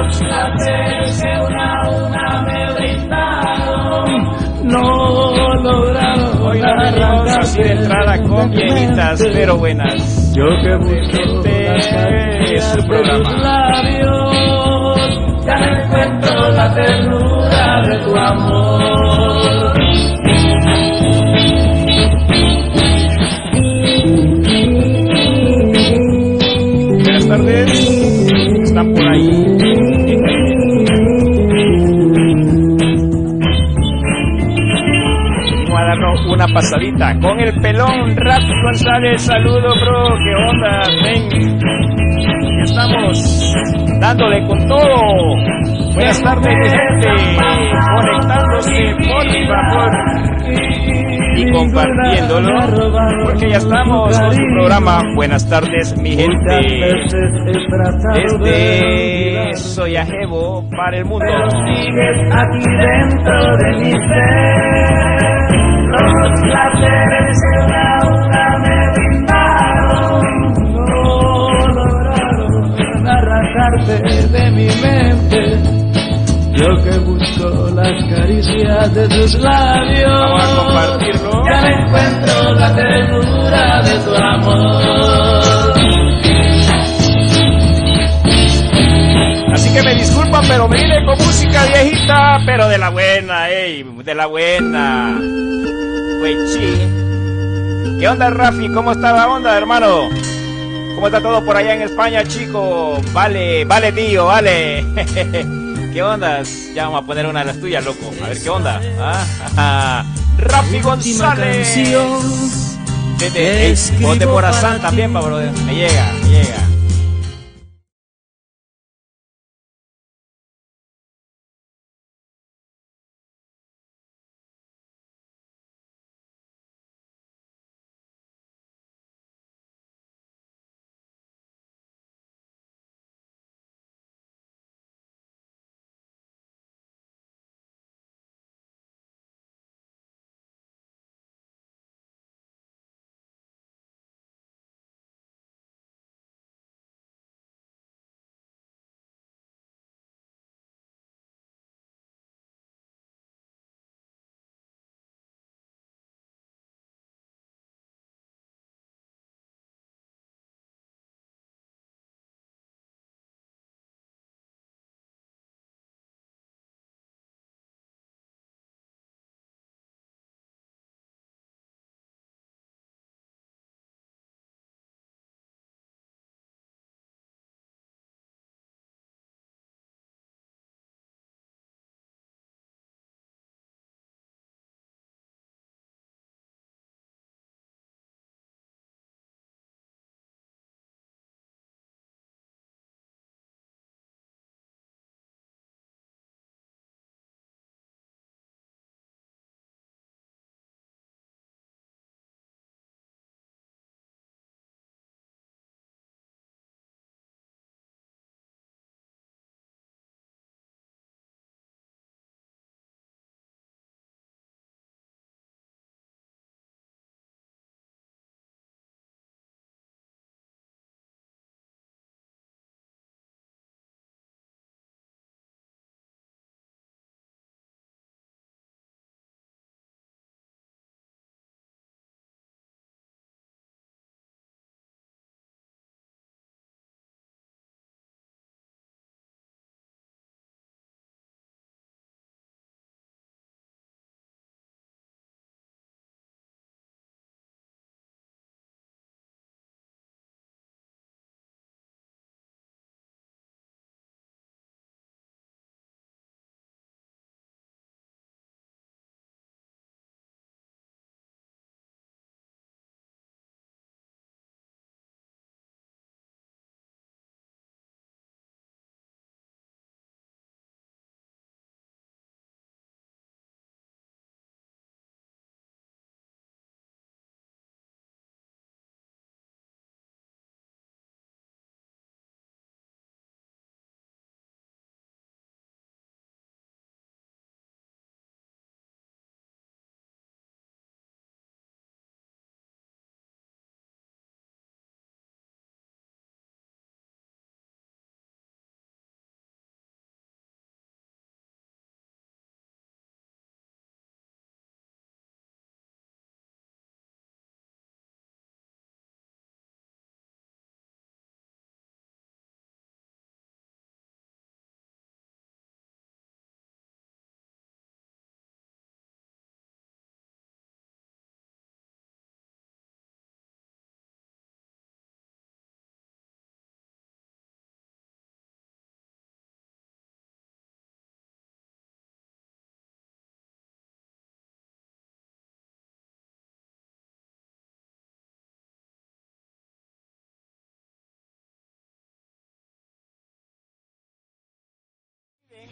los placeres que una a una me brindaron, no lograron. Hoy no venimos así de entrada con viejitas, pero buenas. Yo que busco es su programa. Labios, ya no encuentro la ternura de tu amor. Buenas tardes, están por ahí. Vamos a darnos una pasadita con el pelón Rafi González. Saludo, bro, ¿qué onda? Ven, aquí estamos dándole con todo. Buenas tardes, mi gente, conectándose por favor y compartiéndolo, porque ya estamos con su programa. Buenas tardes, mi gente. Soy Ajebo para el mundo. Pero sigues aquí dentro de mi ser. Los placeres que una a una me brindaron, no lograron arrancarte de mi mente. Yo que busco las caricias de tus labios, vamos a compartirlo. Ya no encuentro la ternura de tu amor. Así que me disculpan, pero me vine con música viejita, pero de la buena, de la buena. Güey, ¿qué onda, Rafi? ¿Cómo está la onda, hermano? ¿Cómo está todo por allá en España, chico? Vale, tío, vale. ¿Qué ondas? Ya vamos a poner una de las tuyas, loco. A ver qué onda. Rafi González. Ponte por Morazán también, pa, brother. Me llega.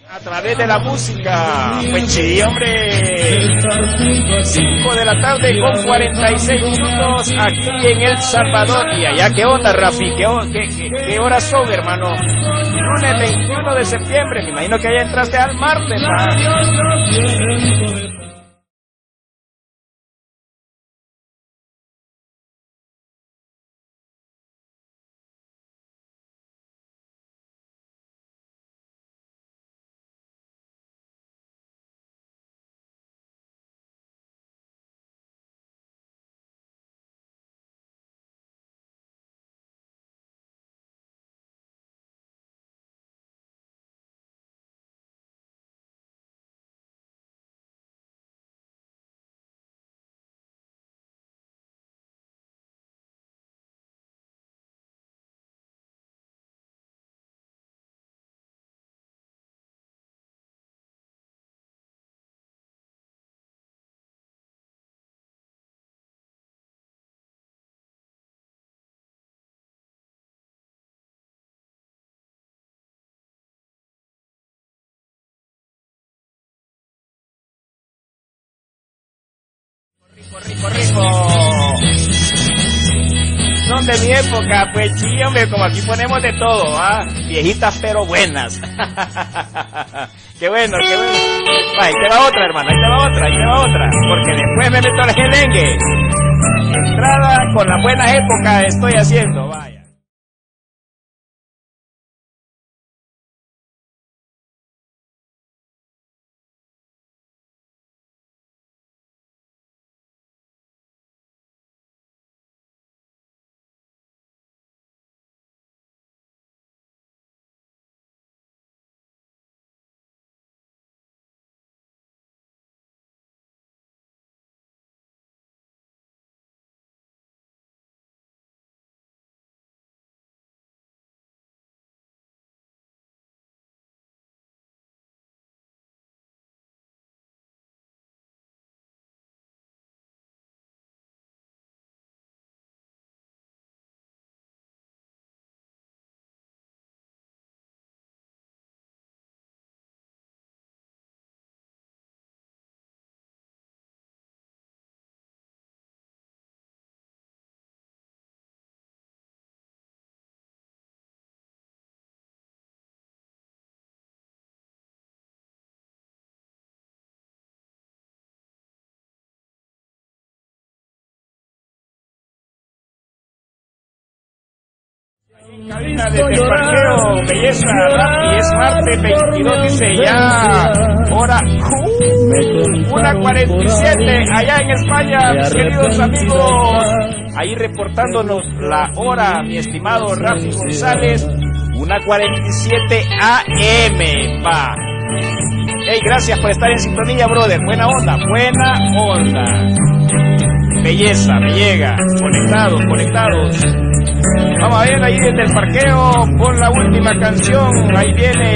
A través de la música. Pues sí, hombre. 5 de la tarde con 46 minutos aquí en El Salvador. Y allá, ¿qué onda, Rafi? ¿Qué horas son, hermano? Lunes 21 de septiembre. Me imagino que ya entraste al martes, ¿va? Rico. Son de mi época, pues sí, hombre, como aquí ponemos de todo, ¿ah? Viejitas pero buenas. Qué bueno. Ahí te va otra, hermano, ahí te va otra. Porque después me meto al gelengue. Entrada con la buena época estoy haciendo, vaya. Cabina desde el parqueo, belleza, Rafi, es martes 22, dice ya, hora 1:47, allá en España, mis queridos amigos, ahí reportándonos la hora, mi estimado Rafi González, 1:47 AM, va. Hey, gracias por estar en sintonía, brother, buena onda, belleza, me llega, conectados. Vamos a ver ahí desde el parqueo, pon la última canción, ahí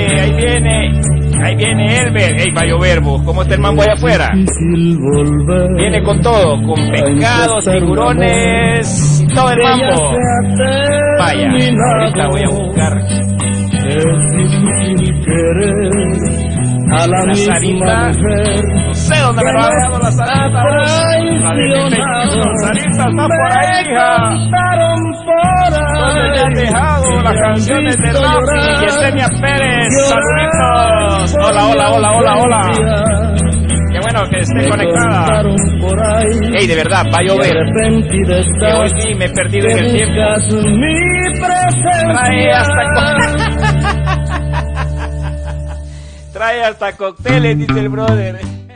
viene Elber, ey, va a llover vos, ¿cómo está el mambo allá afuera? Viene con todo, con pescados, tiburones, todo el mambo. Vaya, ahorita voy a buscar a la Sarita, no sé dónde me lo ha dejado la Sarita, la de 2021, Sarita está por ahí, hija. ¿Dónde te han dejado las canciones de Rafi y Yesenia Pérez? Saluditos. Hola. Qué bueno que esté conectada. Ey, de verdad, va a llover. Que hoy sí me he perdido en el tiempo. Trae hasta cócteles, dice el brother.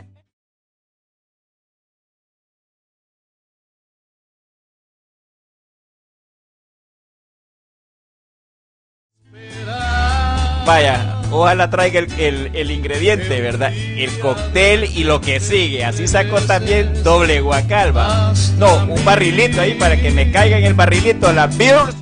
Vaya, ojalá traiga el ingrediente, ¿verdad? El cóctel y lo que sigue. Así saco también doble guacal, ¿va? No, un barrilito ahí para que me caiga en el barrilito la beers.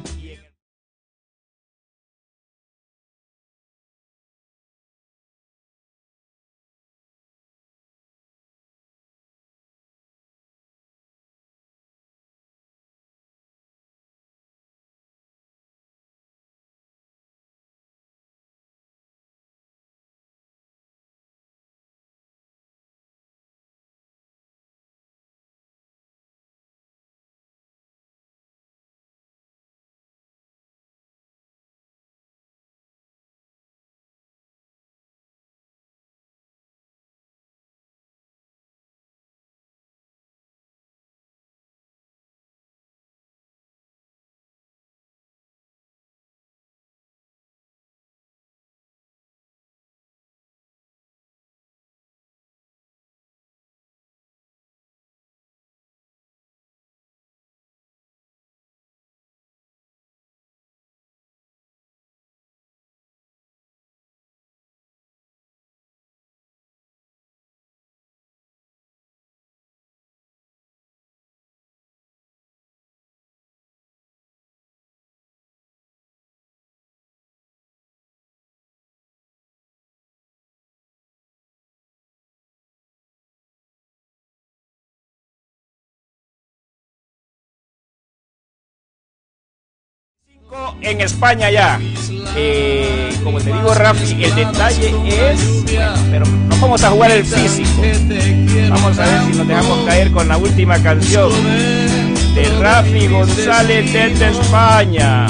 En España ya. Como te digo, Rafi, el detalle es, pero no vamos a jugar el físico. Vamos a ver si nos dejamos caer con la última canción de Rafi González desde España.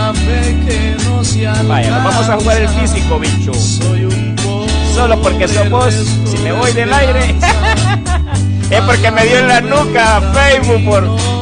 Vaya, nos vamos a jugar el físico, bicho. Solo porque somos, si me voy del aire, es porque me dio en la nuca Facebook por...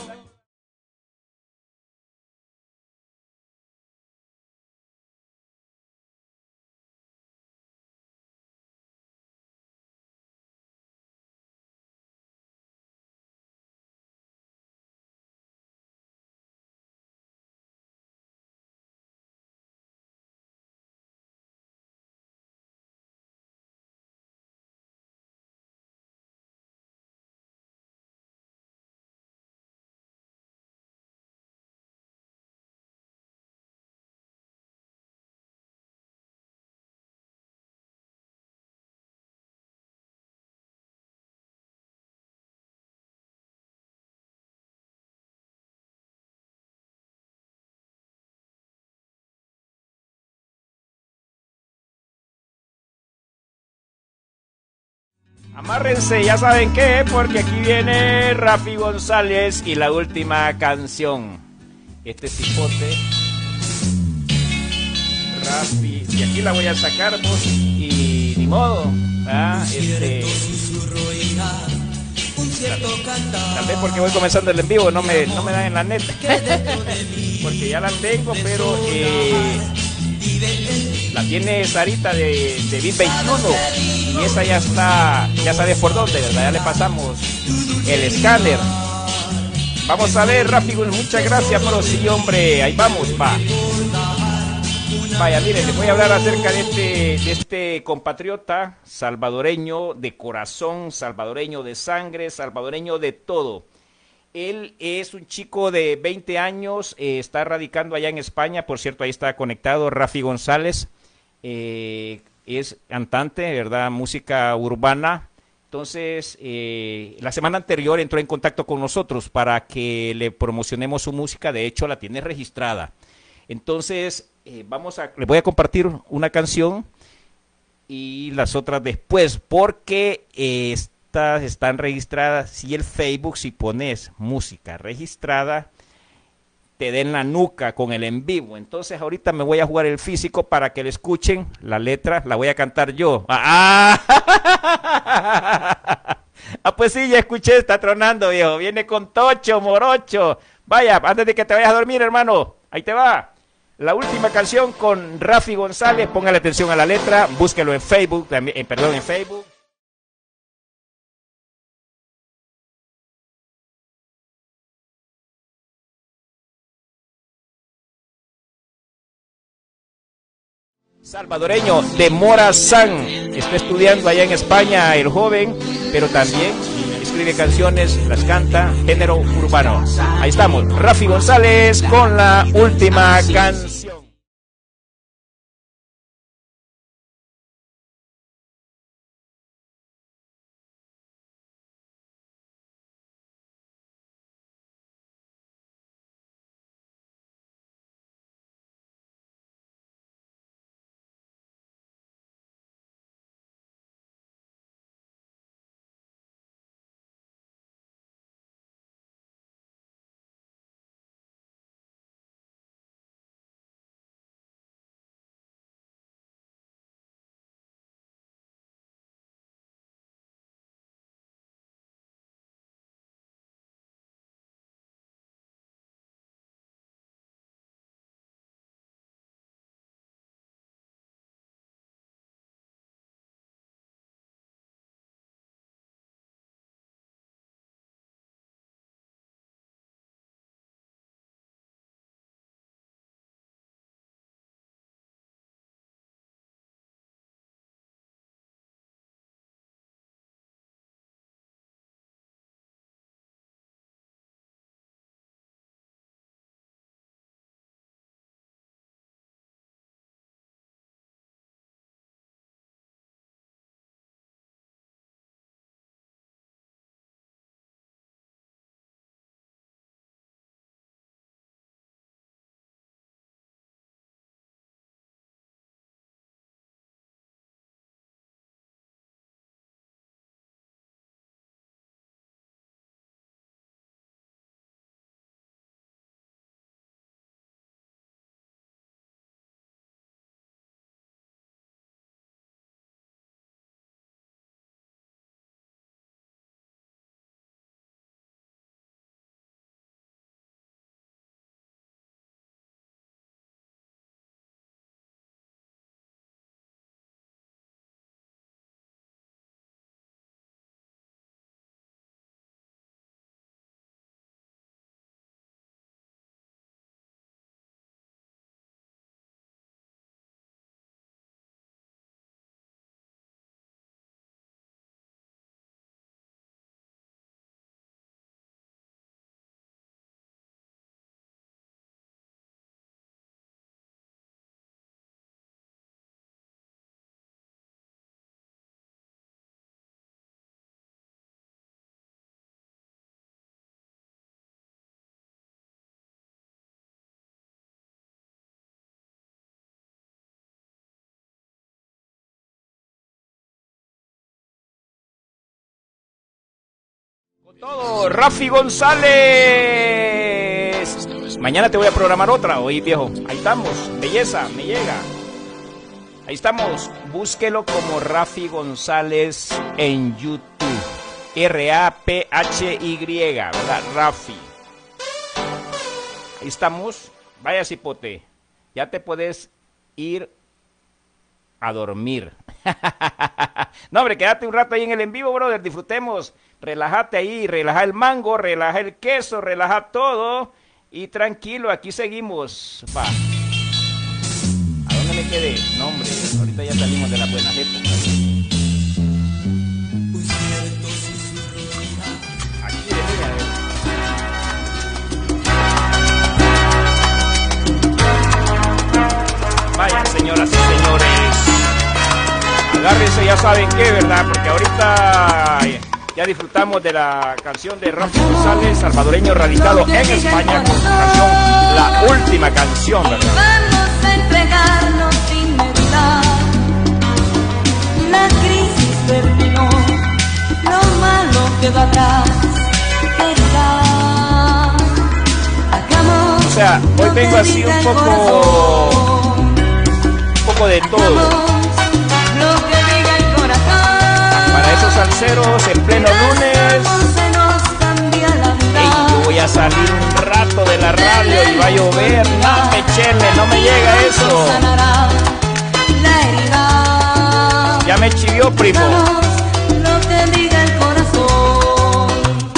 Amárrense, ya saben qué, porque aquí viene Rafi González y la última canción. Este cipote, Rafi, y aquí la voy a sacar, pues, y ni modo, ¿ah? Tal vez porque voy comenzando el en vivo, no me dan en la neta, porque ya la tengo, pero la tiene Sarita de Bit 21 y esa ya está, ya sabes por dónde, ¿verdad? Ya le pasamos el escáner. Vamos a ver, Rafi, muchas gracias, bro. Sí, hombre, ahí vamos, va. Vaya, miren, les voy a hablar acerca de este compatriota salvadoreño de corazón, salvadoreño de sangre, salvadoreño de todo. Él es un chico de 20 años, está radicando allá en España, por cierto, ahí está conectado Rafi González, es cantante, ¿verdad? Música urbana. Entonces, la semana anterior entró en contacto con nosotros para que le promocionemos su música, de hecho la tiene registrada. Entonces, les voy a compartir una canción y las otras después, porque estas están registradas. Y el Facebook, si pones música registrada, te den la nuca con el en vivo. Entonces ahorita me voy a jugar el físico para que le escuchen la letra, la voy a cantar yo. Pues sí, ya escuché, está tronando, viejo. Viene con tocho, morocho. Vaya, antes de que te vayas a dormir, hermano, ahí te va. La última canción con Rafi González, póngale atención a la letra, búsquelo en Facebook, en Facebook. Salvadoreño de Morazán, está estudiando allá en España el joven, pero también escribe canciones, las canta, género urbano. Ahí estamos, Rafi González con la última canción. Todo, Rafi González. Mañana te voy a programar otra, oí viejo. Ahí estamos, belleza, me llega. Ahí estamos, búsquelo como Rafi González en YouTube. R-A-P-H-Y, ¿verdad? Rafi. Ahí estamos, vaya cipote. Ya te puedes ir a dormir. No, hombre, quédate un rato ahí en el en vivo, brother, disfrutemos. Relájate ahí, relaja el mango, relaja el queso, relaja todo. Y tranquilo, aquí seguimos. Va. ¿A dónde me quedé? No, hombre, ahorita ya salimos de las buenas épocas. Aquí venía, Vayan, señoras y señores. Agárrense, ya saben qué, ¿verdad? Porque ahorita ya disfrutamos de la canción de Rafi González, salvadoreño radicado en España, con su canción La Última Canción, ¿verdad? Vamos a entregarnos sin meditar. La crisis terminó, lo malo quedó atrás. Hagamos, o sea, hoy vengo así un poco de todo. Para esos salseros en pleno lunes, ey, yo voy a salir un rato de la radio y va a llover. No me chele, no me llega eso. Ya me chivió, primo. Lo que diga el corazón.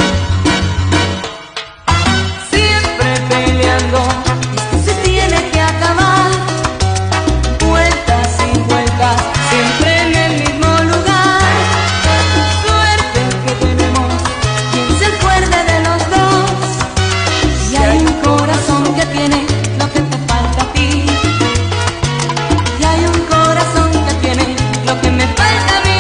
Siempre peleando, esto se tiene que acabar. Vueltas y vueltas, siempre en el mismo lugar. Suerte que tenemos, quien se acuerde de los dos. Y hay un corazón que tiene lo que te falta a ti. Y hay un corazón que tiene lo que me falta a mí.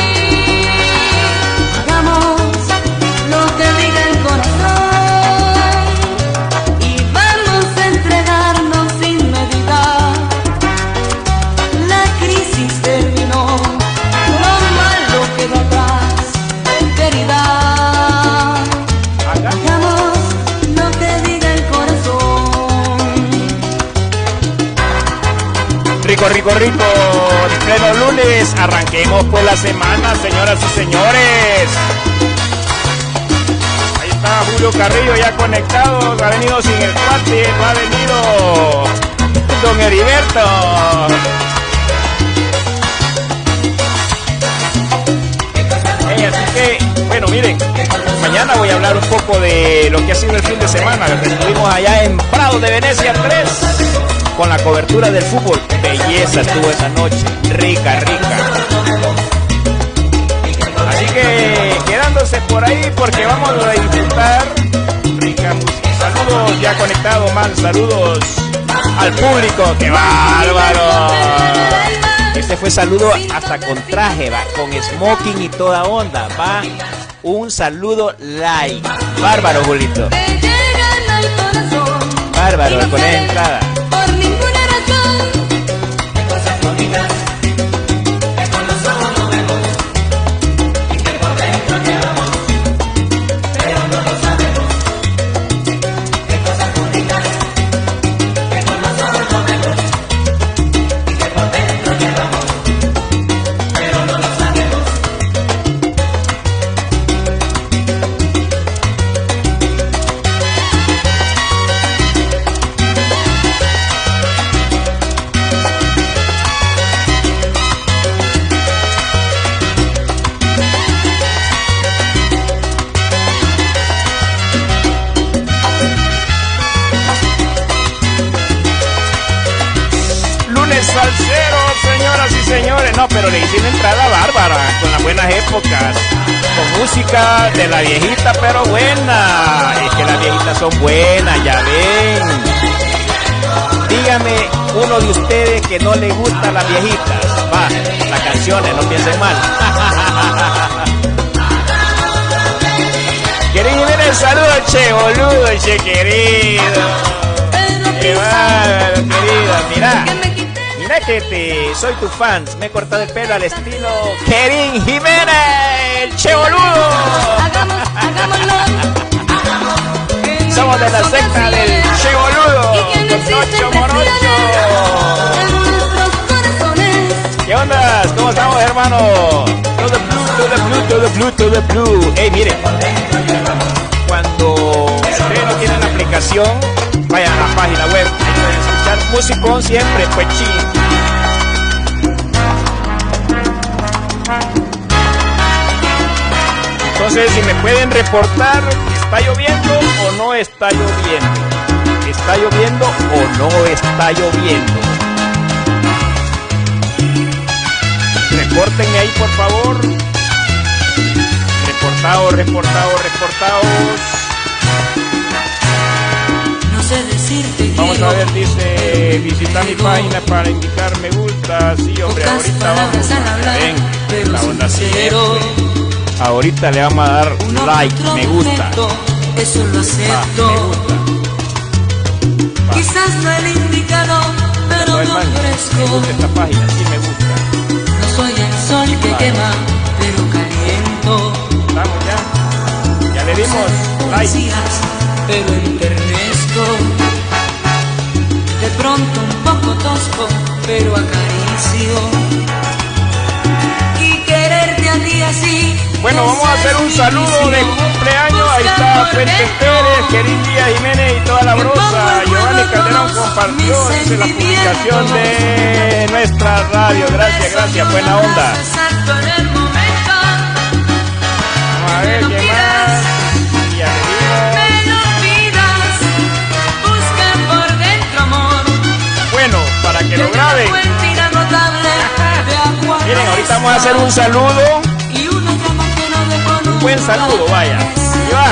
Hagamos lo que diga el corazón y vamos a entregarnos sin meditar. La crisis terminó, lo malo quedó atrás, querida. Hagamos lo que diga el corazón. Rico, rico, rico. En pleno lunes, arranquemos pues la semana, señoras y señores. Ahí está Julio Carrillo ya conectado. Ha venido sin el cuate, no ha venido don Heriberto. Así que, bueno, miren, mañana voy a hablar un poco de lo que ha sido el fin de semana. Estuvimos allá en Prado de Venecia 3 con la cobertura del fútbol. Belleza estuvo esa noche, rica, rica. Así que quedándose por ahí porque vamos a disfrutar rica música. Saludos ya conectado, man, saludos al público, ¡qué bárbaro! Este fue saludo hasta con traje, va, con smoking y toda onda, va. Un saludo live. Bárbaro, Julito. Bárbaro, con esa entrada. Por ninguna razón. Cosas bonitas que con los ojos no vemos y que por dentro llevamos, pero no lo sabemos. Qué cosas bonitas que con los ojos no vemos y que por dentro llevamos, pero no lo sabemos. Salsero, señoras y señores. No, pero le hice una entrada bárbara con las buenas épocas, con música de la viejita, pero buena. Es que las viejitas son buenas, ya ven. Dígame uno de ustedes que no le gusta las viejitas. Va, las canciones, no piensen mal. ¿Quieren ver el saludo, che, boludo, che, querido? Qué bárbaro, querido, mirá. Néquete, soy tu fan. Me he cortado el pelo al estilo Kevin Jiménez, el Che Boludo. Somos de la secta del Che Boludo, con Nocho Morocho. ¿Qué onda? ¿Cómo estamos, hermano? Todo the blue. Ey, miren, cuando ustedes no tienen la aplicación, vayan a la página web, ahí pueden escuchar música siempre, pues chill. Entonces, si me pueden reportar, ¿está lloviendo o no está lloviendo? ¿Está lloviendo o no está lloviendo? Repórtenme ahí, por favor. Reportados. No sé decirte. Vamos a ver, dice, visita mi página para indicar me gusta. Sí, hombre, ahorita vamos. Ven, la onda siempre. Ahorita le vamos a dar like, me gusta. Eso lo acepto. Me gusta. Quizás no el indicado, pero me ofrezco. Me gusta esta página, sí me gusta. No soy el sol que quema, pero caliento. Vamos ya le dimos like. Pero enternezco. De pronto un poco tosco, pero acaricio. Y quererte a ti así. Bueno, vamos a hacer un saludo de cumpleaños. Ahí está Fuentes Pérez, Kerin Díaz Jiménez y toda la brosa. Giovanni Calderón compartió, dice, la publicación de nuestra radio. Gracias, buena onda. Vamos a ver qué más. Ya le dimos. Bueno, para que lo graben. Miren, ahorita vamos a hacer un saludo. Un buen saludo, vaya. Ahí va.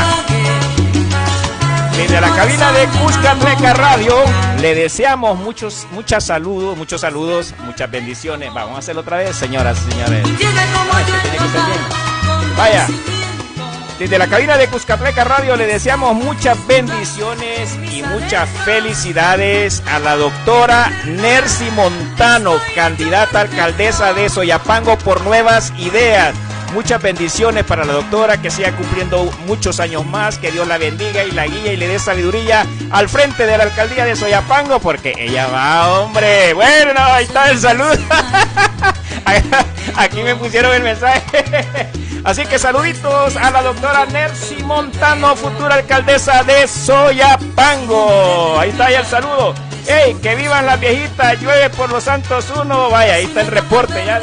Desde la cabina de Cuscatleca Radio le deseamos muchos saludos, muchas bendiciones. Vamos a hacerlo otra vez, señoras y señores. Ay, tiene que ser bien. Vaya. Desde la cabina de Cuscatleca Radio le deseamos muchas bendiciones y muchas felicidades a la doctora Nercy Montano, candidata a alcaldesa de Soyapango por Nuevas Ideas. Muchas bendiciones para la doctora, que siga cumpliendo muchos años más, que Dios la bendiga y la guíe y le dé sabiduría al frente de la alcaldía de Soyapango, porque ella va, hombre. Bueno, ahí está el saludo. Aquí me pusieron el mensaje. Así que saluditos a la doctora Nercy Montano, futura alcaldesa de Soyapango. Ahí está ya el saludo. ¡Ey, que vivan las viejitas! Llueve por los santos uno. Vaya, ahí está el reporte ya.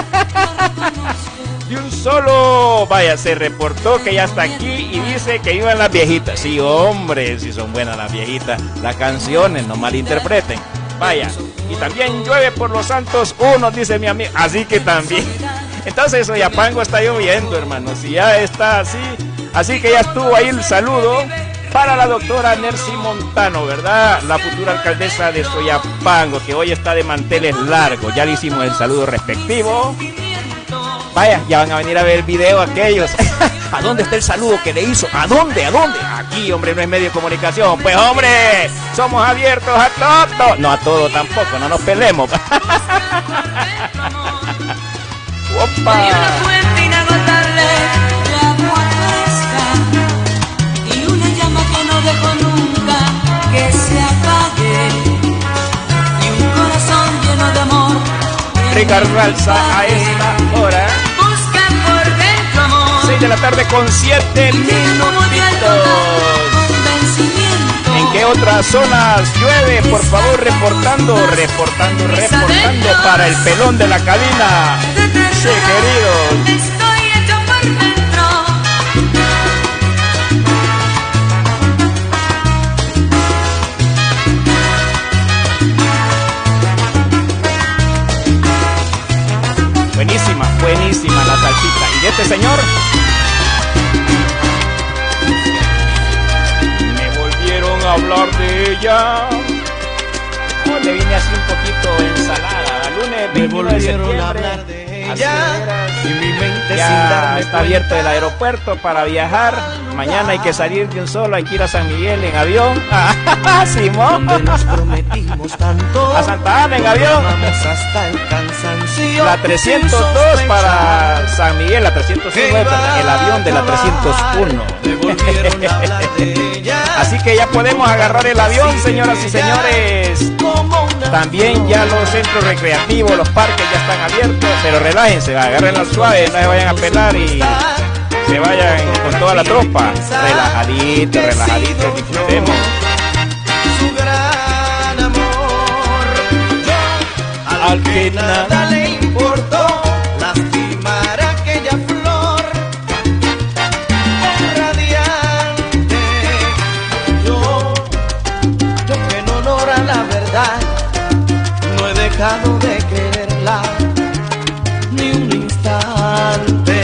Y un solo, vaya, se reportó que ya está aquí y dice que iban las viejitas. Sí, hombre, si son buenas las viejitas. Las canciones, no malinterpreten. Vaya, y también llueve por los santos unos, dice mi amigo. Así que también. Entonces Soyapango está lloviendo, hermano. Si ya está así. Así que ya estuvo ahí el saludo para la doctora Nercy Montano, ¿verdad? La futura alcaldesa de Soyapango, que hoy está de manteles largos. Ya le hicimos el saludo respectivo. Vaya, ya van a venir a ver el video aquellos. ¿A dónde está el saludo que le hizo? ¿A dónde? Aquí, hombre, no es medio de comunicación. Pues, hombre, somos abiertos a todo. No a todo tampoco, no nos peleemos. ¡Opa! Y una llama que no dejó nunca que se apague. Y un corazón lleno de amor. Ricardo Alza a esta hora. 6 de la tarde con 7 minutitos. ¿En qué otras zonas llueve? Por favor, reportando para el pelón de la cabina. Sí, queridos. Estoy hecho por dentro. Buenísima la salsita. ¿Y este señor? Me volvieron a hablar de ella. Oh, le vine así un poquito ensalada. Lunes 21 de septiembre. Y mi mente ya está abierto el aeropuerto para viajar. Mañana hay que salir de un solo, hay que ir a San Miguel en avión. Simón. Nos prometimos tanto. A Santa Ana en avión. Vamos hasta el cansancio. La 302 para San Miguel, la 301, el avión de la 301. Así que ya podemos agarrar el avión, señoras y señores. También ya los centros recreativos, los parques ya están abiertos, pero relájense, agarren la suave, no se vayan a pelar y se vayan con toda la tropa. Relajaditos, relajaditos, disfrutemos. Su gran amor, al que nada le importó lastimar aquella flor radiante. Yo que en honor a la verdad no he dejado de quererla ni un instante.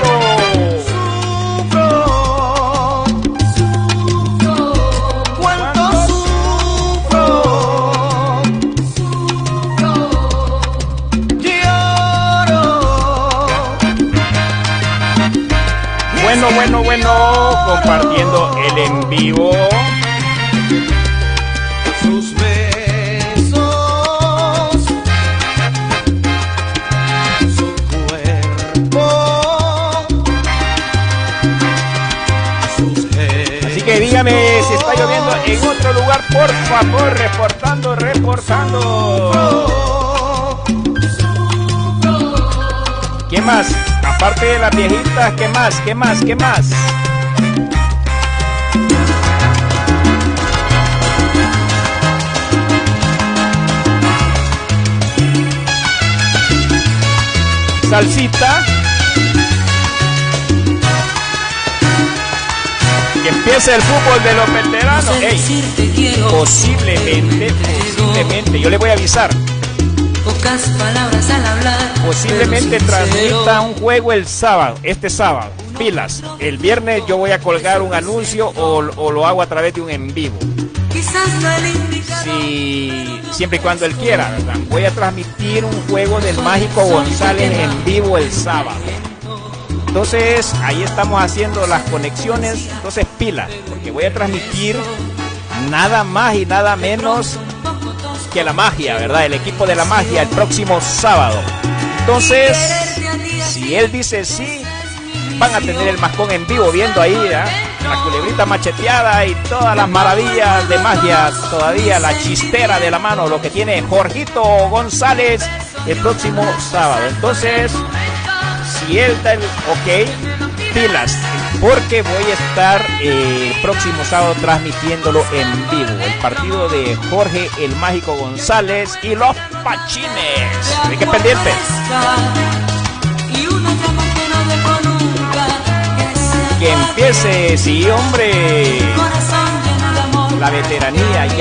Bueno, compartiendo el en vivo. Sus besos, su cuerpo, sus gestos. Así que dígame si está lloviendo en otro lugar, por favor, reportando. ¿Qué más? Aparte de las viejitas, ¿qué más? Salsita. Que empiece el fútbol de los veteranos. Posiblemente, yo le voy a avisar. Pocas palabras al hablar. Posiblemente transmita un juego este sábado. Pilas. El viernes yo voy a colgar un anuncio o lo hago a través de un en vivo. Quizás no el indicador. Sí, siempre y cuando él quiera, ¿verdad? Voy a transmitir un juego del Mágico González en vivo el sábado. Entonces, ahí estamos haciendo las conexiones. Entonces, pilas, porque voy a transmitir nada más y nada menos que la magia, ¿verdad? El equipo de la magia el próximo sábado. Entonces, si él dice sí, van a tener el mascón en vivo viendo ahí, ¿eh? La culebrita macheteada y todas las maravillas de magia, todavía la chistera de la mano, lo que tiene Jorgito González el próximo sábado. Entonces, si él da el ok, pilas, porque voy a estar el próximo sábado transmitiéndolo en vivo, el partido de Jorge el Mágico González y los Pachines. ¿De qué pendientes? Que empiece, sí, hombre, la veteranía, hay que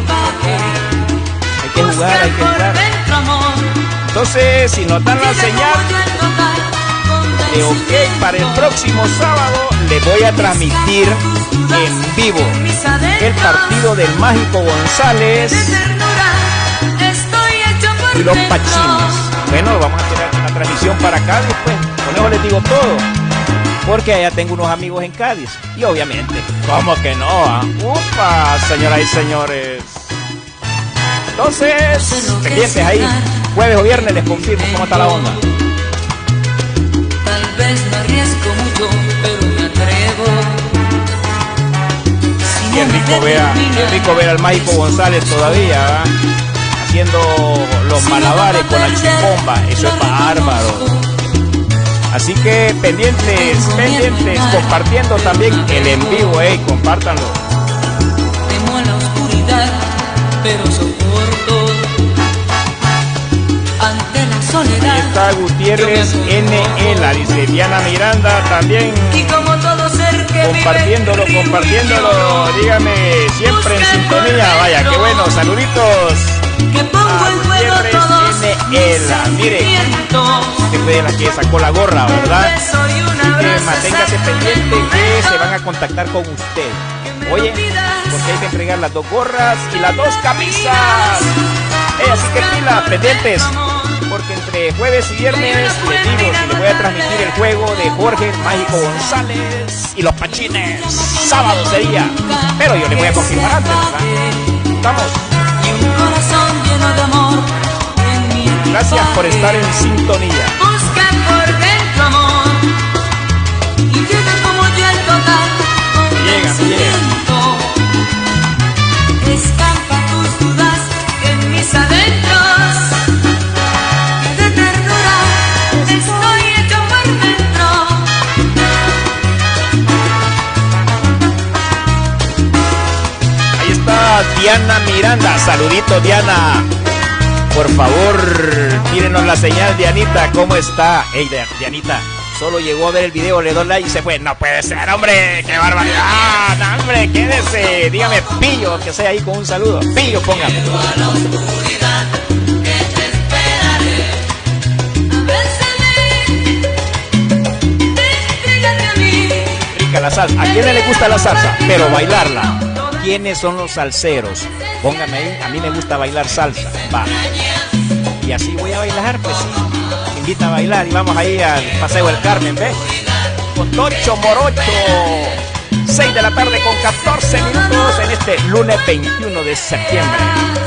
jugar. Entonces, si nos dan la señal de ok para el próximo sábado, le voy a transmitir en vivo el partido del Mágico González y los Pachines. Bueno, vamos a tener una transmisión para Cádiz, pues. Con eso les digo todo, porque allá tengo unos amigos en Cádiz. Y obviamente, ¿cómo que no? ¡Upa, señoras y señores! Entonces, pendientes ahí. Jueves o viernes les confirmo cómo está la onda. Tal vez me arriesgo mucho, pero me atrevo. Qué rico ver al Mágico González todavía, ¿verdad? Haciendo los malabares con la chimbomba. Eso es bárbaro. Así que pendientes, compartiendo también el en vivo, compártanlo. Temo la oscuridad, pero soporto ante la soledad. Ahí está Gutiérrez NL, dice Diana Miranda también. Y como todo ser que compartiéndolo, dígame, siempre en sintonía. Vaya, qué bueno, saluditos. Que pongo en juego todos NL, mire, usted fue de la que sacó la gorra, ¿verdad? Así que manténgase pendiente que se van a contactar con usted. Oye, porque hay que entregar las 2 gorras y las 2 camisas. Así que pilas, pendientes. porque entre jueves y viernes les digo que les voy a transmitir el juego de Jorge el Mágico González y los Pachines. Sábado sería, pero yo les voy a confirmar antes, ¿verdad? Estamos. Gracias por estar en sintonía. Busca por dentro amor y llega como yo al tocar con conocimiento. Escampa tus dudas en mis adentros. De ternura estoy hecho por dentro. Ahí está Diana Miranda. Saludito, Diana. Por favor, tírenos la señal, Dianita. ¿Cómo está? Ey, Dianita, solo llegó a ver el video, le doy like y se fue. No puede ser, hombre. ¡Qué barbaridad! No, hombre, quédese. Dígame, Pillo, que sea ahí con un saludo. Pillo, póngame. Rica la salsa. ¿A quién le gusta la salsa? Pero bailarla. ¿Quiénes son los salseros? Póngame ahí, a mí me gusta bailar salsa. Va. Y así voy a bailar, pues sí. Me invita a bailar y vamos ahí al Paseo del Carmen, ¿ves? Con Tocho Morocho. 6 de la tarde con 14 minutos en este lunes 21 de septiembre.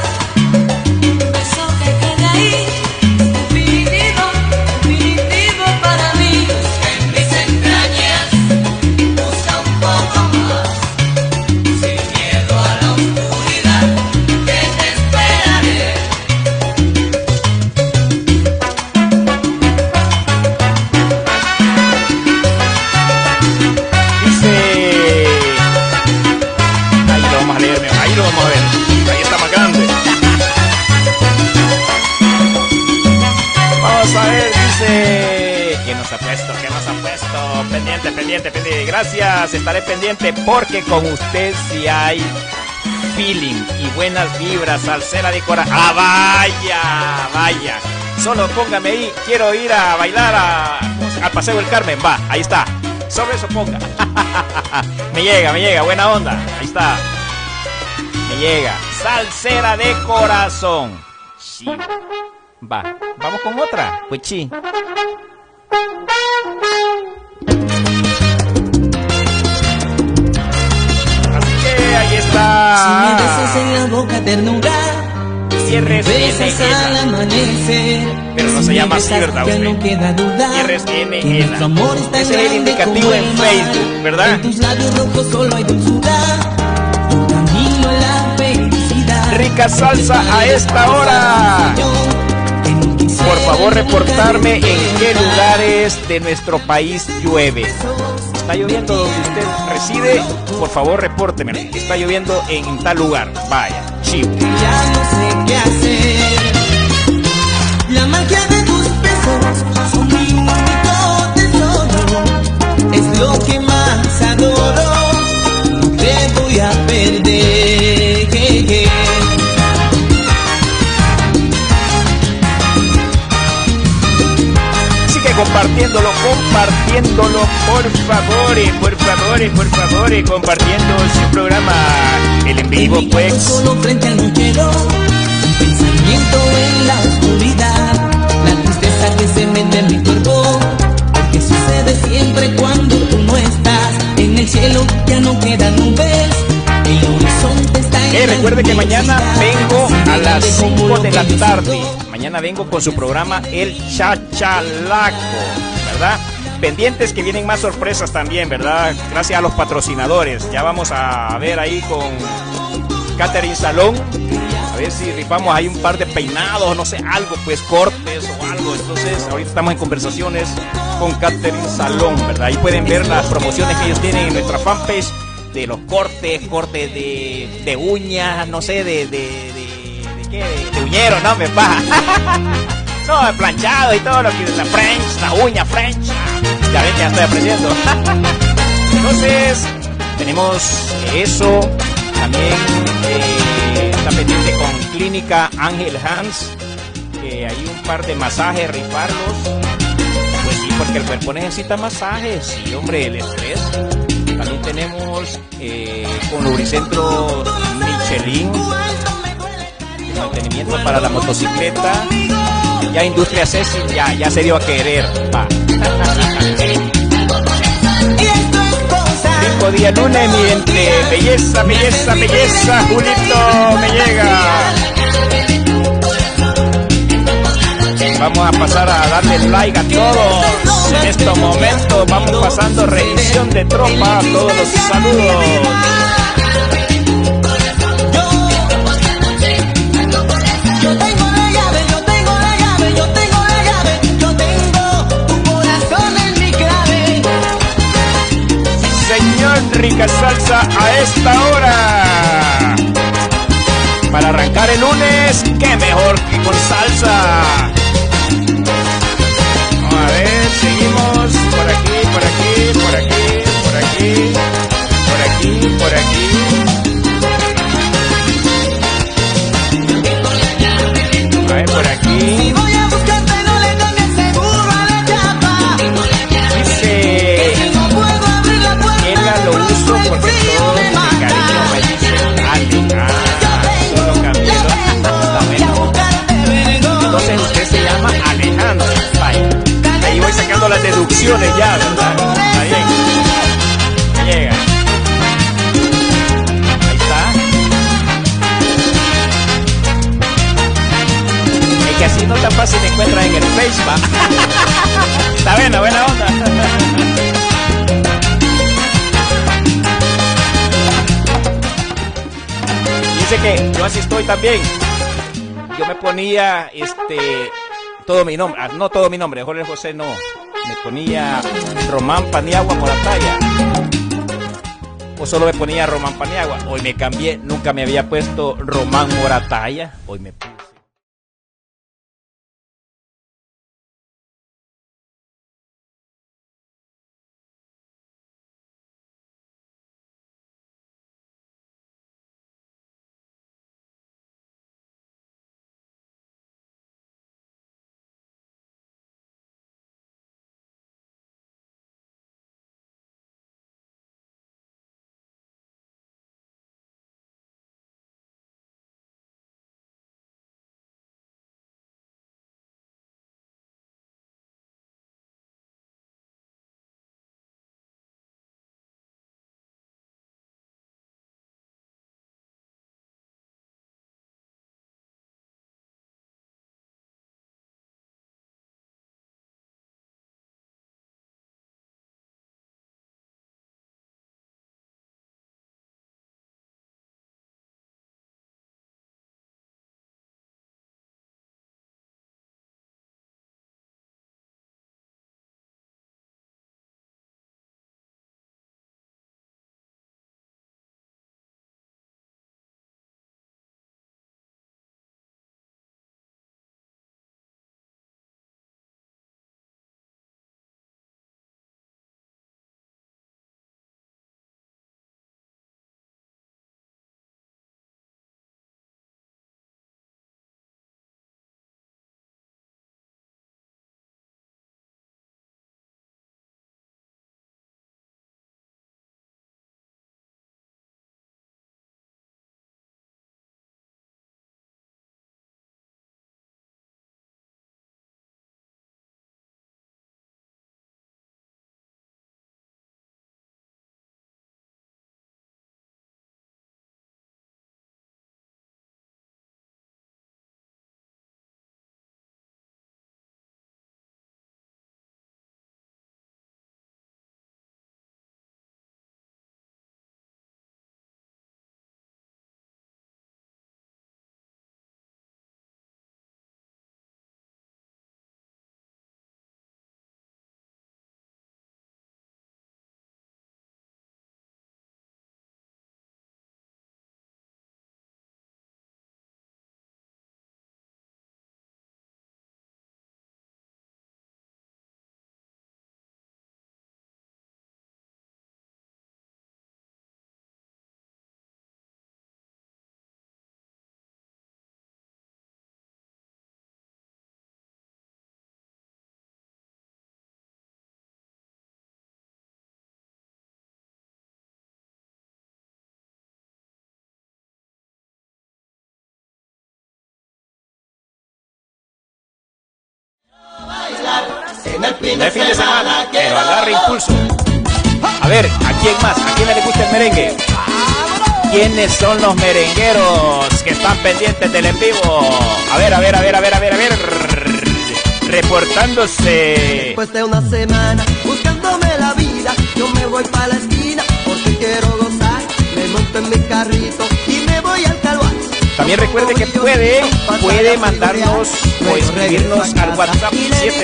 Pendiente. Gracias, estaré pendiente porque con usted sí hay feeling y buenas vibras, salsera de corazón. ¡Ah, vaya! Solo póngame ahí, quiero ir a bailar al Paseo del Carmen. Va, ahí está. Sobre eso ponga. Me llega, buena onda. Ahí está. Me llega. Salsera de corazón. Sí. Va, vamos con otra. Pues sí. Ahí está. Si me besas en la boca ternura, Cierres besas al amanecer. Pero no se llama así, ¿verdad? Ya no queda duda. Cierres que nuestro amor está ese es el indicativo en Facebook, ¿verdad? En tus labios rojos solo hay dulzura. Tu camino a la felicidad. Rica salsa a esta hora. Por favor, reportarme en qué lugares de nuestro país llueve. ¿Está lloviendo donde usted reside? Por favor, repórteme. Está lloviendo en tal lugar. Vaya, chivo. Ya no sé qué hacer. La magia de tus besos son mi único tesoro. Es lo que más adoro. No te voy a perder. Compartiéndolo, por favor, compartiendo su programa, el en vivo, pues. Solo frente al nochero, un pensamiento en la oscuridad, la tristeza que se mete en mi cuerpo, porque sucede siempre cuando tú no estás. En el cielo ya no quedan nubes, el horizonte está en recuerde que mañana vengo a las 5 de la tarde. Mañana vengo con su programa El Chachalaco, ¿verdad? Pendientes que vienen más sorpresas también, ¿verdad? Gracias a los patrocinadores. Ya vamos a ver ahí con Catherine Salón. A ver si rifamos ahí un par de peinados, no sé, algo, pues cortes o algo. Entonces, ahorita estamos en conversaciones con Catherine Salón, ¿verdad? Ahí pueden ver las promociones que ellos tienen en nuestra fanpage de los cortes de uñas, no sé, de ¿qué? De uñero, no me baja. No, de planchado y todo lo que es la French, la uña French. Ya ven que ya estoy aprendiendo. Entonces, tenemos eso. También está pendiente con Clínica Ángel Hans, que hay un par de masajes, rifarlos. Pues sí, porque el cuerpo necesita masajes. Sí, hombre, el estrés. También tenemos con Lubricentro Michelin, mantenimiento para la motocicleta. Ya Industria Ceci ya se dio a querer. Va. 5 días lunes, mi gente. Belleza, belleza, belleza. Julito me llega. Vamos a pasar a darle like a todos. En estos momentos vamos pasando revisión de tropa. Todos los saludos. Yo tengo la llave, yo tengo la llave, yo tengo la llave, yo tengo tu corazón en mi clave. Señor, rica salsa a esta hora. Para arrancar el lunes, qué mejor que con salsa. Vamos a ver, seguimos por aquí, por aquí, por aquí, por aquí, por aquí, por aquí. A ver, por aquí. Si voy a buscarte, no le cambies seguro a la chapa. Dice, Si no puedo abrir la puerta, ella lo uso porque todo mi cariño me dice Ale. Solo cambié. Está bueno. Entonces usted se llama Alejandro. Ahí voy sacando las deducciones ya, ¿verdad? Está bien. Ya llega. Ahí está. Es que así no tan fácil te encuentras en el Facebook. Está buena, buena onda. Dice que yo así estoy también. Yo me ponía todo mi nombre, no todo mi nombre, Jorge José no. Me ponía Román Paniagua Morataya. O solo me ponía Román Paniagua. Hoy me cambié, nunca me había puesto Román Morataya. Hoy me puse en el fin de semana, pero quiero agarre impulso. A ver, ¿a quién más? ¿A quién le gusta el merengue? ¿Quiénes son los merengueros que están pendientes del en vivo? A ver. Reportándose. Después de una semana buscándome la vida, yo me voy para la esquina porque quiero gozar. Me monto en mi carrito y me voy al Calvario. También recuerde que puede mandarnos o escribirnos al WhatsApp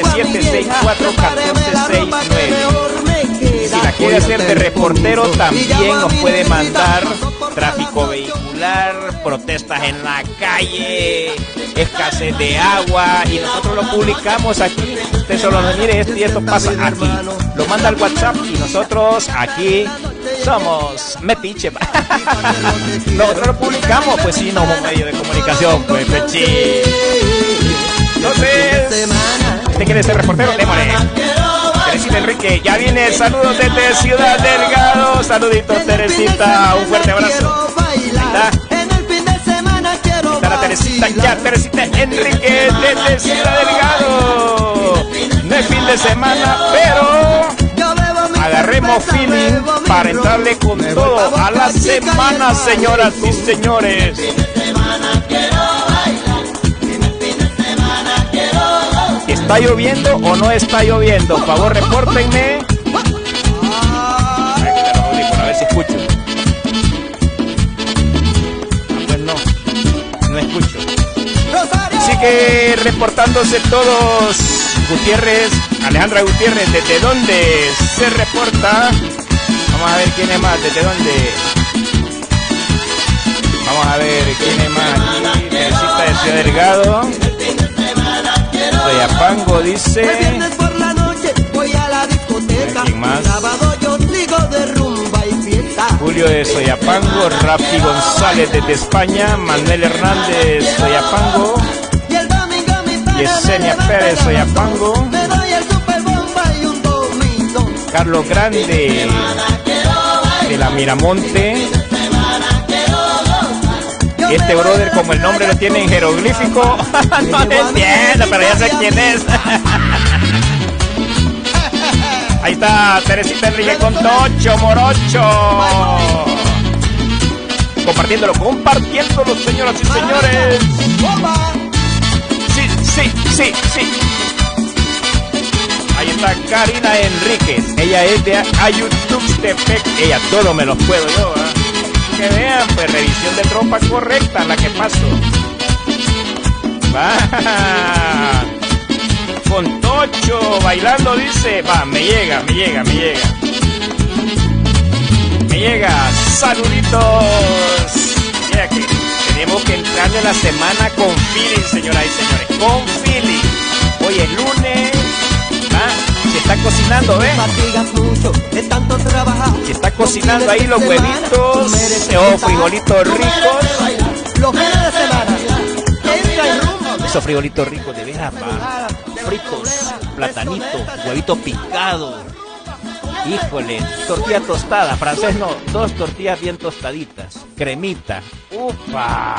77641469. Si la quiere hacer de reportero, también nos puede mandar tráfico vehicular, protestas en la calle, escasez de agua, y nosotros lo publicamos aquí. Usted solo nos mire esto y esto pasa aquí. Lo manda al WhatsApp y nosotros aquí somos metiche. Nosotros lo publicamos, pues sí, no somos medio de comunicación, pues pechi. Entonces, ¿usted quiere ser reportero? Démosle. Teresita Enrique, ya viene. Saludos desde Ciudad Delgado. Saluditos, Teresita. Un fuerte abrazo. Ahí está. Está la Teresita, ya Teresita Enrique desde Ciudad Delgado. No es fin de semana, pero agarremos feeling para entrarle con todo a la semana, señoras y señores. ¿Está lloviendo o no está lloviendo? Por favor, repórtenme. A ver si escucho. Pues no escucho. Así que reportándose todos. Gutiérrez, Alejandra Gutiérrez, ¿desde dónde se reporta? Vamos a ver quién es más, ¿desde dónde? Vamos a ver quién es más aquí. Teresita de Ciudad Delgado. Soyapango dice. ¿Quién más? Julio de Soyapango, Rafi González desde España, Manuel Hernández Soyapango, Yesenia Pérez Soyapango, Carlos Grande de la Miramonte. Este brother, como el nombre lo tiene en jeroglífico, no lo entiendo, pero ya sé quién es. Ahí está Teresita Enrique con Tocho Morocho. Compartiéndolo, señoras y señores. Sí. Ahí está Karina Enríquez. Ella es de Ayutustepec. Ella todo me lo puedo yo, ¿eh? Que vean, pues revisión de tropa correcta la que pasó. Va con Tocho bailando, dice. Va, me llega. Saluditos. Mira que tenemos que entrar en la semana con feeling, señoras y señores, con feeling. Hoy es lunes. Se está cocinando, ¿ves? Se está cocinando ahí los huevitos, frijolitos ricos. Los fines de semana. Esos frijolitos ricos de veras, fritos, platanito, huevito picado. Híjole, tortilla tostada, francés no, 2 tortillas bien tostaditas, cremita, upa.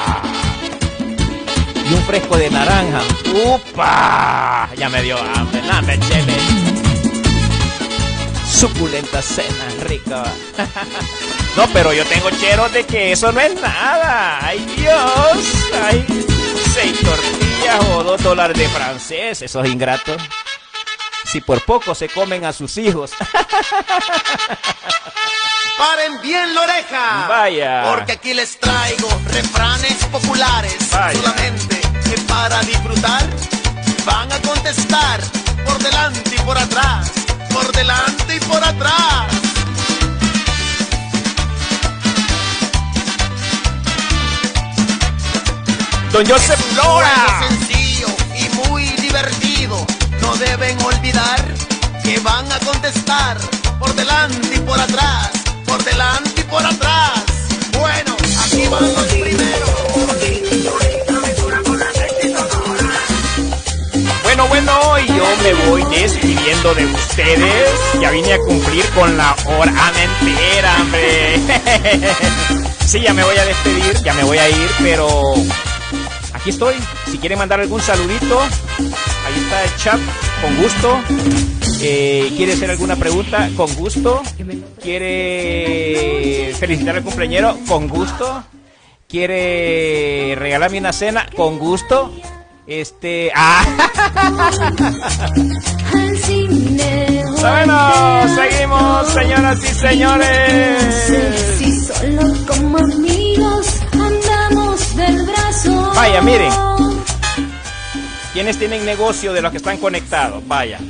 Y un fresco de naranja, upa. Ya me dio hambre, nada, chele. Suculenta cena, rica. No, pero yo tengo cheros de que eso no es nada. Ay, Dios. Ay, 6 tortillas o $2 de francés, esos ingratos. Si por poco se comen a sus hijos. Paren bien la oreja. Vaya. Porque aquí les traigo refranes populares. Vaya. Solamente que para disfrutar van a contestar por delante y por atrás. Por delante y por atrás. Don Joseph Lora. Es sencillo y muy divertido. No deben olvidar que van a contestar por delante y por atrás. Por delante y por atrás. Bueno, aquí van los primeros. Bueno, y yo me voy despidiendo de ustedes. Ya vine a cumplir con la hora entera, hombre. Sí, ya me voy a despedir, ya me voy a ir, pero aquí estoy. Si quieren mandar algún saludito, ahí está el chat, con gusto. ¿Quiere hacer alguna pregunta? Con gusto. ¿Quiere felicitar al cumpleañero? Con gusto. ¿Quiere regalarme una cena? Con gusto. Bueno, seguimos, señoras y señores. Si solo como amigos andamos del brazo. Vaya, miren. ¿Quiénes tienen negocio de los que están conectados? Vaya.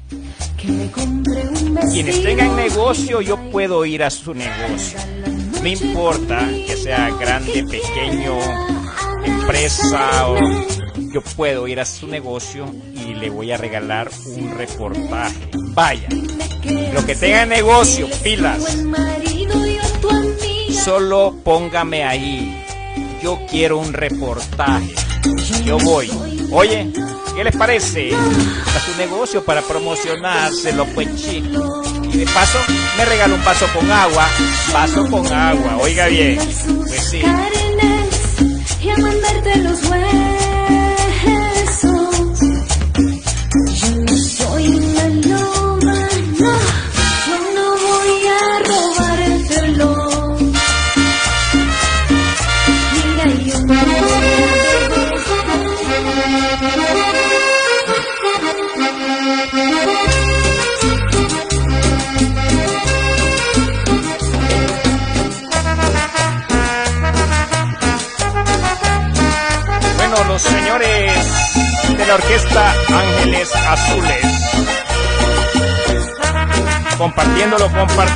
Quienes tengan negocio, yo puedo ir a su negocio. No importa que sea grande, pequeño, empresa, o yo puedo ir a su negocio y le voy a regalar un reportaje. Vaya, lo que tenga negocio, pilas. Solo póngame ahí. Yo quiero un reportaje. Yo voy. Oye, ¿qué les parece? A su negocio para promocionárselo, pues chico. Y de paso, me regala un vaso con agua. Vaso con agua, oiga bien. Pues sí. Y a mandarte los huesos. Yo no soy una loba, no. Yo no voy a robar el reloj. Mira, yo no voy Los señores de la orquesta Ángeles Azules, compartiéndolo.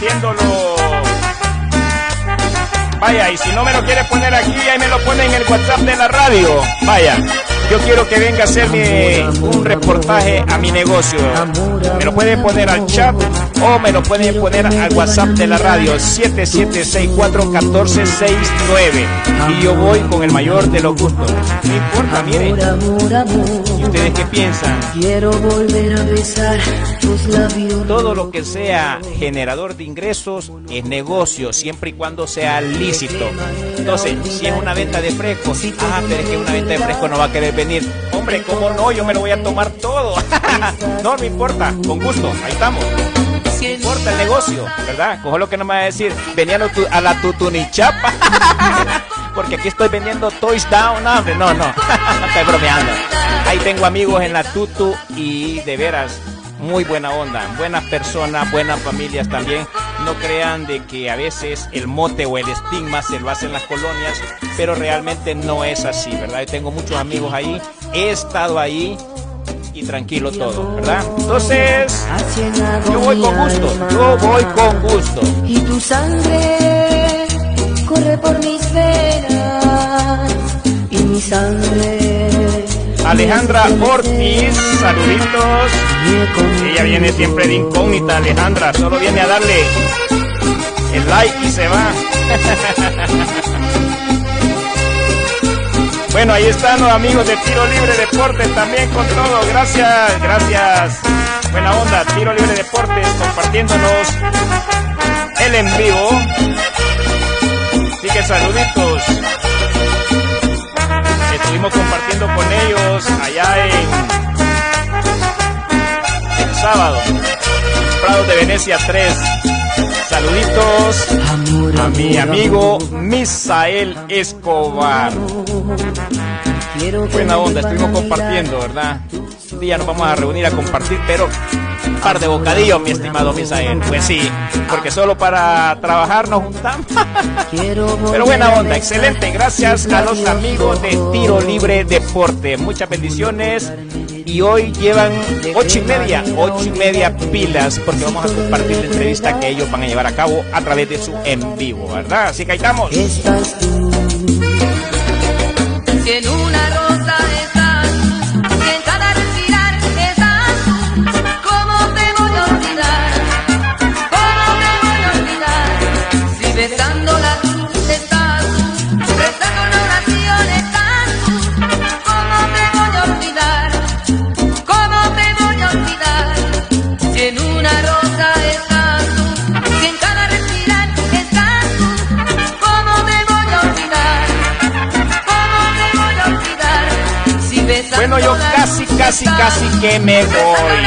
Vaya, y si no me lo quiere poner aquí, ahí me lo pone en el WhatsApp de la radio. Vaya, yo quiero que venga a hacerme un reportaje a mi negocio. Me lo pueden poner al chat o me lo pueden poner al WhatsApp de la radio 77641469 y yo voy con el mayor de los gustos. No importa, miren. ¿Y ustedes qué piensan? Quiero volver a besar tus labios. Todo lo que sea generador de ingresos es negocio, siempre y cuando sea lícito. Entonces, si es una venta de frescos, pero es que una venta de frescos no va a querer venir. Hombre, ¿cómo no? Yo me lo voy a tomar todo. No me importa, con gusto, ahí estamos. No importa el negocio, ¿verdad? Cojo lo que no me va a decir, venía a la Tutunichapa. Porque aquí estoy vendiendo Toys Down, hombre. No, estoy bromeando. Ahí tengo amigos en la Tutu y de veras, muy buena onda, buenas personas, buenas familias también. No crean de que a veces el mote o el estigma se lo hacen las colonias, pero realmente no es así, ¿verdad? Yo tengo muchos amigos ahí, he estado ahí y tranquilo todo, ¿verdad? Entonces, yo voy con gusto. Y tu sangre corre por mis venas y mi sangre. Alejandra Ortiz, saluditos. Ella viene siempre de incógnita, Alejandra, solo viene a darle el like y se va. Bueno, ahí están los amigos de Tiro Libre Deportes también con todo. Gracias. Buena onda, Tiro Libre Deportes compartiéndonos el en vivo. Así que saluditos. Estuvimos compartiendo con ellos allá el sábado, Prados de Venecia 3. Saluditos a mi amigo Misael Escobar. Buena onda, estuvimos compartiendo, ¿verdad? Un día nos vamos a reunir a compartir, pero un par de bocadillos, mi estimado Misael. Pues sí, porque solo para trabajar nos juntamos. Pero buena onda, excelente. Gracias a los amigos de Tiro Libre Deporte. Muchas bendiciones. Y hoy llevan 8:30 pilas, porque vamos a compartir la entrevista que ellos van a llevar a cabo a través de su en vivo, ¿verdad? Así que ahí estamos. Estás tú. Si en una rosa estás, si en cada respirar estás tú, ¿cómo te voy a olvidar? ¿Cómo te voy a olvidar? Si besando la cruz estás tú, rezando una oración estás tú, ¿cómo te voy a olvidar? ¿Cómo te voy a olvidar? Si en una rosa estás tú, si en cada respirar estás tú, ¿cómo te voy a olvidar? ¿Cómo te voy a olvidar? casi que me voy.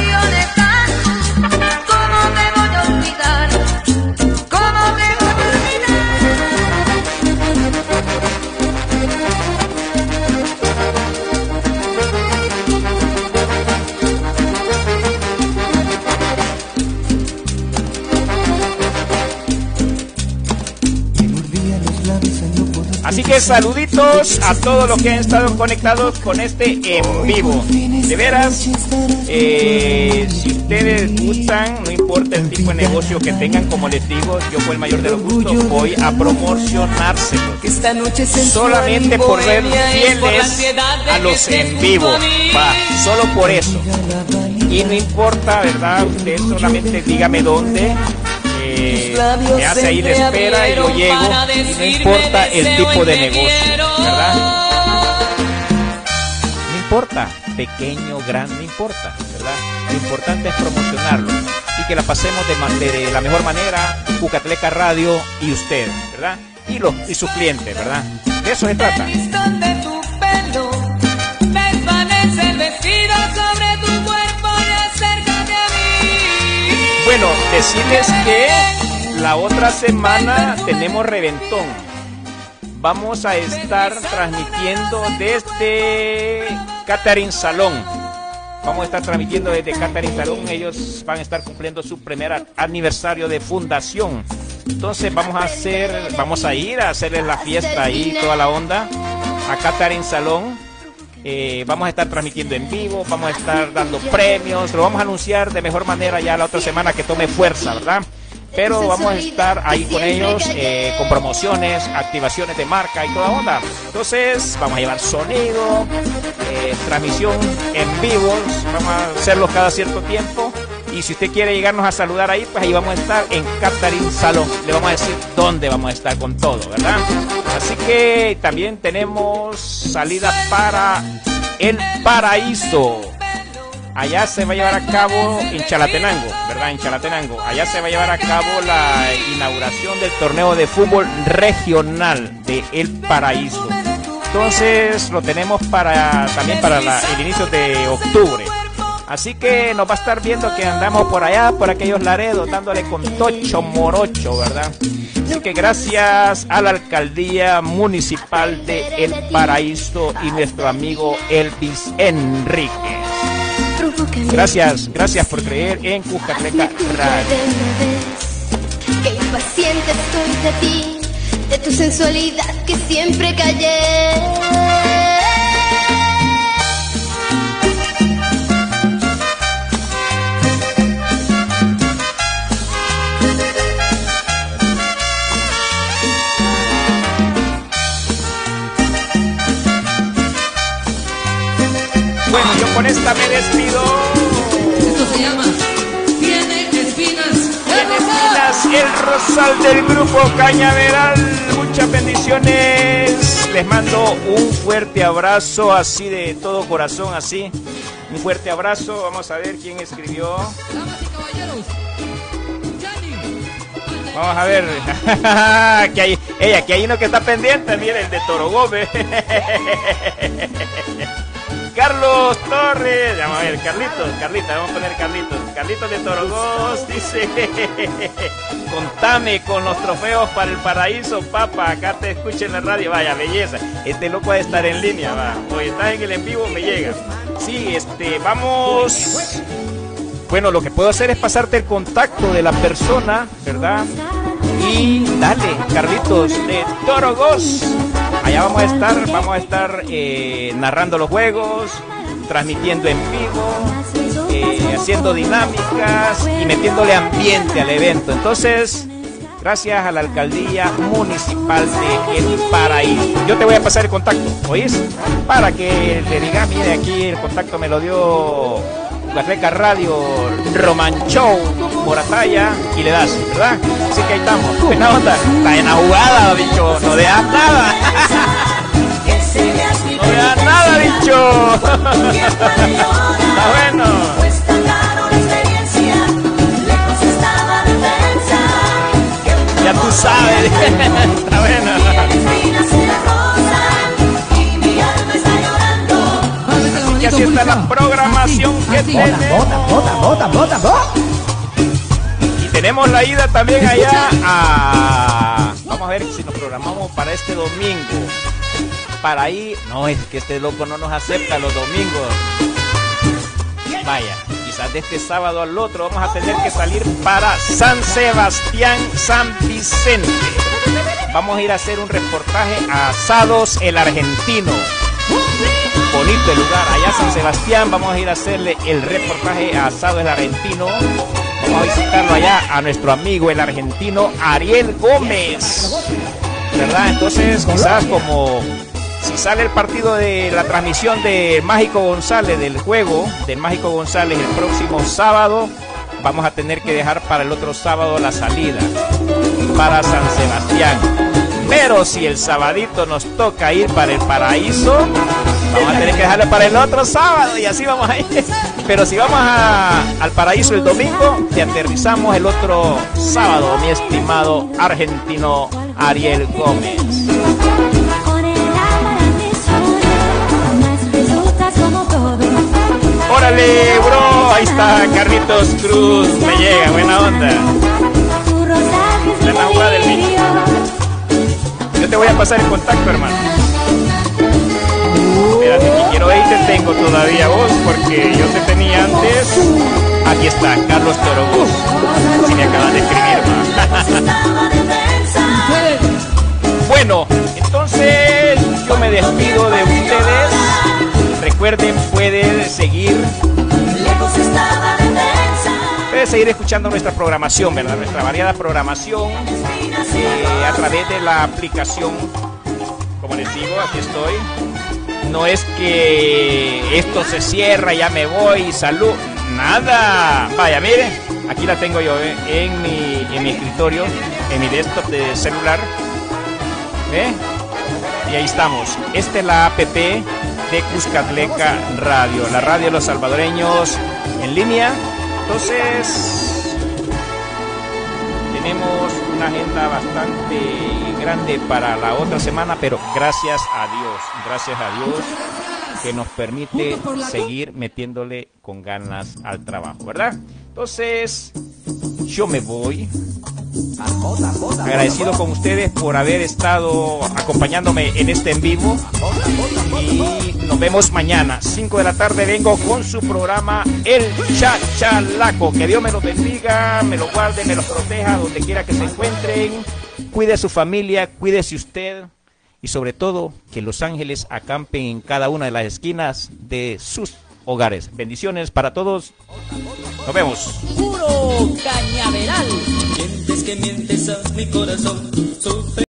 Así que saluditos a todos los que han estado conectados con este en vivo. De veras, si ustedes gustan, no importa el tipo de negocio que tengan, como les digo, yo con el mayor de los gustos voy a promocionárselos. Solamente por ver fieles a los en vivo, va, solo por eso. Y no importa, ¿verdad? Usted solamente dígame dónde. Me hace ahí la espera y yo llego, y no importa el tipo de negocio, ¿verdad? No importa, pequeño, grande, no importa, ¿verdad? Lo importante es promocionarlo y que la pasemos de la mejor manera, Jucatleca Radio y usted, ¿verdad? Y sus clientes, ¿verdad? De eso se trata. Bueno, decirles que la otra semana tenemos reventón. Vamos a estar transmitiendo desde Catering Salón. Vamos a estar transmitiendo desde Catering Salón. Ellos van a estar cumpliendo su primer aniversario de fundación. Entonces vamos a ir a hacerles la fiesta ahí, toda la onda, a Catering Salón. Vamos a estar transmitiendo en vivo, vamos a estar dando premios, lo vamos a anunciar de mejor manera ya la otra semana que tome fuerza, ¿verdad? Pero vamos a estar ahí con ellos, con promociones, activaciones de marca y toda onda. Entonces vamos a llevar sonido, transmisión en vivo, vamos a hacerlo cada cierto tiempo. Y si usted quiere llegarnos a saludar ahí, pues ahí vamos a estar en Catering Salón. Le vamos a decir dónde vamos a estar con todo, ¿verdad? Así que también tenemos salida para El Paraíso. Allá se va a llevar a cabo en Chalatenango, ¿verdad? En Chalatenango. Allá se va a llevar a cabo la inauguración del torneo de fútbol regional de El Paraíso. Entonces lo tenemos también para el inicio de octubre. Así que nos va a estar viendo que andamos por allá, por aquellos Laredos, dándole con tocho morocho, ¿verdad? Así que gracias a la Alcaldía Municipal de El Paraíso y nuestro amigo Elvis Enríquez. Gracias por creer en Jucatleca Radio. Qué impaciente estoy de ti, de tu sensualidad que siempre callé. Bueno, yo con esta me despido. Esto se llama Tiene Espinas. Tiene espinas, el rosal del grupo Cañaveral. Muchas bendiciones. Les mando un fuerte abrazo, así de todo corazón, así. Un fuerte abrazo. Vamos a ver quién escribió. Damas y caballeros, Yanni. Vamos a ver. que hay uno que está pendiente. Mire, el de Toro Gómez. Carlos Torres, vamos a ver, Carlitos, vamos a poner Carlitos de Torogós, dice, contame con los trofeos para El Paraíso, papá, acá te escucho en la radio, vaya, belleza, este loco de estar en línea, va, hoy estás en el en vivo, me llega, sí, vamos, bueno, lo que puedo hacer es pasarte el contacto de la persona, ¿verdad? Y dale, Carlitos de Torogós. Allá vamos a estar narrando los juegos, transmitiendo en vivo, haciendo dinámicas y metiéndole ambiente al evento. Entonces, gracias a la Alcaldía Municipal de El Paraíso. Yo te voy a pasar el contacto, ¿oís? Para que le diga, mire, aquí el contacto me lo dio Jucatleca Radio, Roman Show, Moratalla, y le das, ¿verdad? Así que ahí estamos. Buena onda. Está en la jugada, bicho. No dejas nada. No dejas nada, bicho. Está bueno. Ya tú sabes. Está bueno. Y así está la sí. Y tenemos la ida también allá a... Vamos a ver si nos programamos para este domingo. Para ahí... No, es que este loco no nos acepta los domingos. Vaya, quizás de este sábado al otro vamos a tener que salir para San Sebastián, San Vicente. Vamos a ir a hacer un reportaje a Asados el Argentino. Bonito el lugar, allá San Sebastián. Vamos a ir a hacerle el reportaje a Asados el Argentino. Vamos a visitarlo allá a nuestro amigo el argentino Ariel Gómez, ¿verdad? Entonces quizás como si sale el partido de la transmisión de Mágico González, del juego del Mágico González el próximo sábado, vamos a tener que dejar para el otro sábado la salida para San Sebastián. Pero si el sabadito nos toca ir para el Paraíso, vamos a tener que dejarlo para el otro sábado y así vamos a ir. Pero si vamos al Paraíso el domingo, te aterrizamos el otro sábado, mi estimado argentino Ariel Gómez. ¡Órale, bro! Ahí está Carlitos Cruz. Me llega, buena onda. La jugada del niño. Yo te voy a pasar el contacto, hermano. Espérate, que quiero ver y te tengo todavía vos, porque yo te tenía antes. Aquí está, Carlos Torobús. Si me acaban de escribir, Bueno, entonces yo me despido de ustedes. Recuerden, pueden seguir escuchando nuestra programación, ¿verdad? Nuestra variada programación a través de la aplicación. Como les digo, aquí estoy. No es que esto se cierra, ya me voy, salud, nada. Vaya, mire, aquí la tengo yo en mi escritorio, en mi desktop de celular. Y ahí estamos. Esta es la app de Cuscatleca Radio, la radio de los salvadoreños en línea. Entonces, tenemos una agenda bastante grande para la otra semana, pero gracias a Dios que nos permite seguir metiéndole con ganas al trabajo, ¿verdad? Entonces, yo me voy. Agradecido con ustedes por haber estado acompañándome en este en vivo. Y nos vemos mañana, 5 de la tarde. Vengo con su programa El Chachalaco. Que Dios me los bendiga, me los guarde, me los proteja donde quiera que se encuentren. Cuide a su familia, cuídese usted. Y sobre todo, que los ángeles acampen en cada una de las esquinas de sus hogares. Bendiciones para todos. Nos vemos. Puro cañaveral. Mientes que mientes a mi corazón.